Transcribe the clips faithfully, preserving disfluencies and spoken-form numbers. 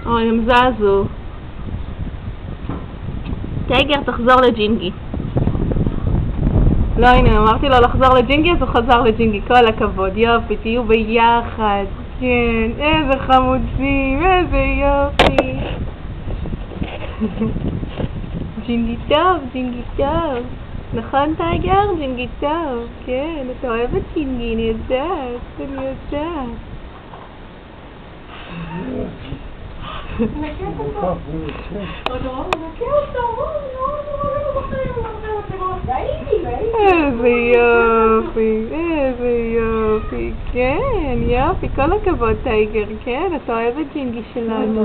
אוי, הם זזו. טייגר, תחזור לג'ינגי. לא, הנה, אמרתי לו לחזור לג'ינגי, אז הוא חזר לג'ינגי. כל הכבוד, יופי, תהיו ביחד. כן, איזה חמוצים, איזה יופי. ג'ינגי טוב, ג'ינגי טוב. נכון, טייגר? ג'ינגי טוב. כן, אתה אוהב את ג'ינגי, אני יודעת, אני יודעת. נקה אותו. עוד נקה אותו. איזה יופי, איזה יופי, כן, יופי, כל הכבוד טייגר, כן, אתה אוהב את ג'ינגי שלנו.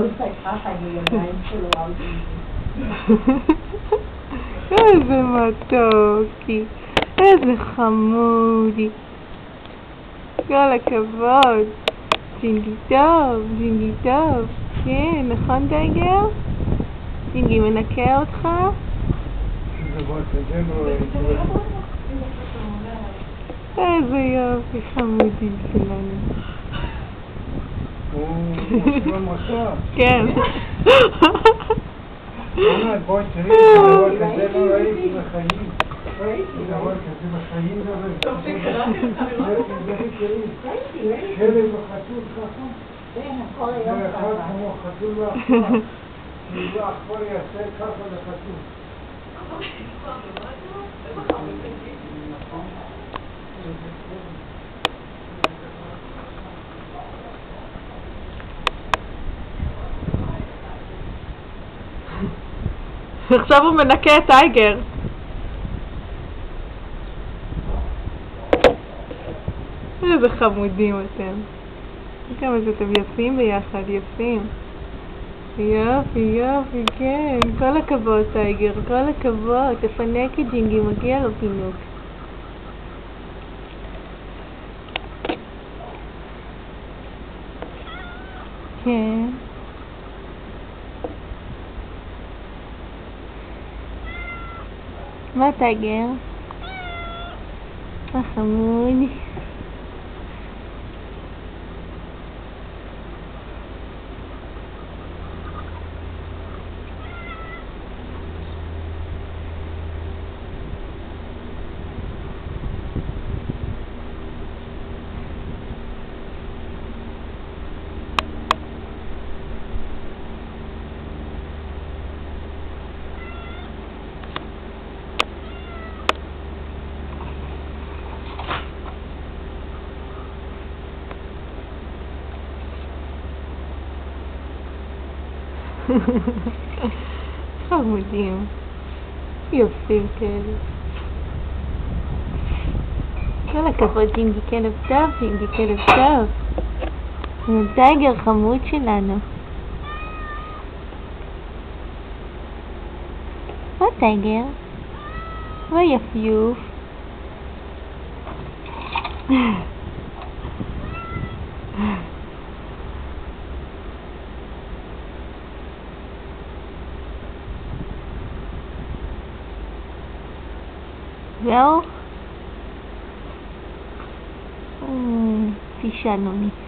איזה מתוקי, איזה חמודי, כל הכבוד, ג'ינגי טוב, ג'ינגי טוב, כן, נכון טייגר? ג'ינגי מנקה אותך? איזה יופי חמודי שלנו. הוא משהו מסע. כן. ענת, בואי תראי, דבר כזה לא ראיתי בחיים. דבר כזה בחיים לא ראיתי. טוב שקראתי לך. שלג וחתול ככה. זה אחד כמו חתול ואחפר. כאילו האחפר יעשה ככה לחתול. עכשיו הוא מנקה את טייגר. איזה חמודים אתם. כמה שאתם יפים ביחד, יפים. יופי, יופי, כן. כל הכבוד טייגר, כל הכבוד. תפנק את ג'ינגי, מגיע לו פינוק. כן. מה טייגר? מה חמוד? חמודים, יופים כאלה. כל הכבוד ג'ינגי כלב טוב, ג'ינגי כלב טוב. הוא טייגר חמוד שלנו. מה טייגר? מה יפיוף? זהו? פישלנו לי.